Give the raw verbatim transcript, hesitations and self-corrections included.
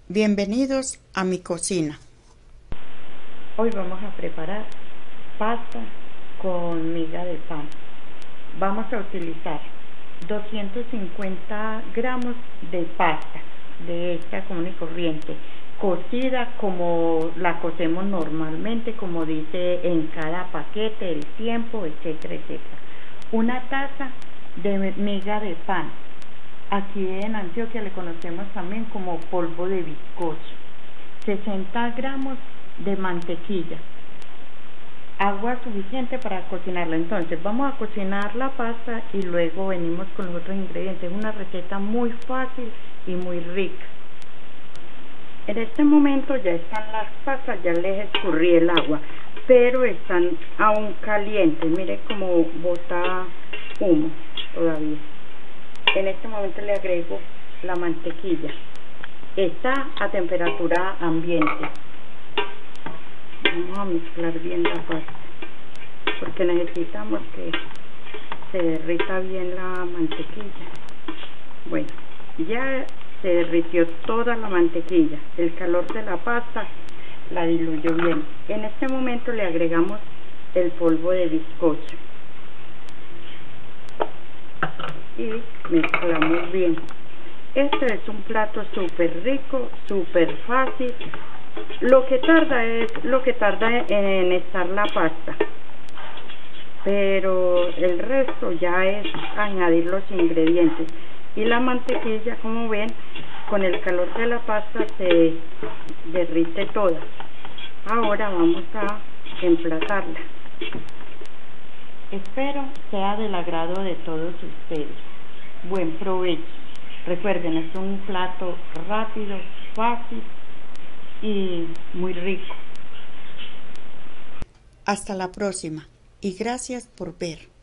Bienvenidos a mi cocina. Hoy vamos a preparar pasta con miga de pan. Vamos a utilizar doscientos cincuenta gramos de pasta de esta común y corriente, cocida como la cocemos normalmente, como dice en cada paquete, el tiempo, etcétera, etcétera. Una taza de miga de pan. Aquí en Antioquia le conocemos también como polvo de bizcocho. sesenta gramos de mantequilla. Agua suficiente para cocinarla. Entonces vamos a cocinar la pasta y luego venimos con los otros ingredientes. Es una receta muy fácil y muy rica. En este momento ya están las pastas, ya les escurrí el agua, pero están aún calientes. Mire cómo bota humo todavía. En este momento le agrego la mantequilla. Está a temperatura ambiente. Vamos a mezclar bien la pasta, porque necesitamos que se derrita bien la mantequilla. Bueno, ya se derritió toda la mantequilla. El calor de la pasta la diluyó bien. En este momento le agregamos el polvo de bizcocho y mezclamos bien. Este es un plato súper rico, súper fácil. Lo que tarda es lo que tarda en estar la pasta, pero el resto ya es añadir los ingredientes. Y la mantequilla, como ven, con el calor de la pasta se derrite toda. Ahora vamos a emplatarla. Espero sea del agrado de todos ustedes. Buen provecho. Recuerden, es un plato rápido, fácil y muy rico. Hasta la próxima y gracias por ver.